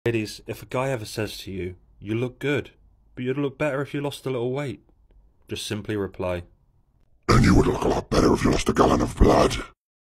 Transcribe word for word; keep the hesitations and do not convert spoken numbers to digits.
Ladies, if a guy ever says to you, "You look good, but you'd look better if you lost a little weight," just simply reply, "And you would look a lot better if you lost a gallon of blood."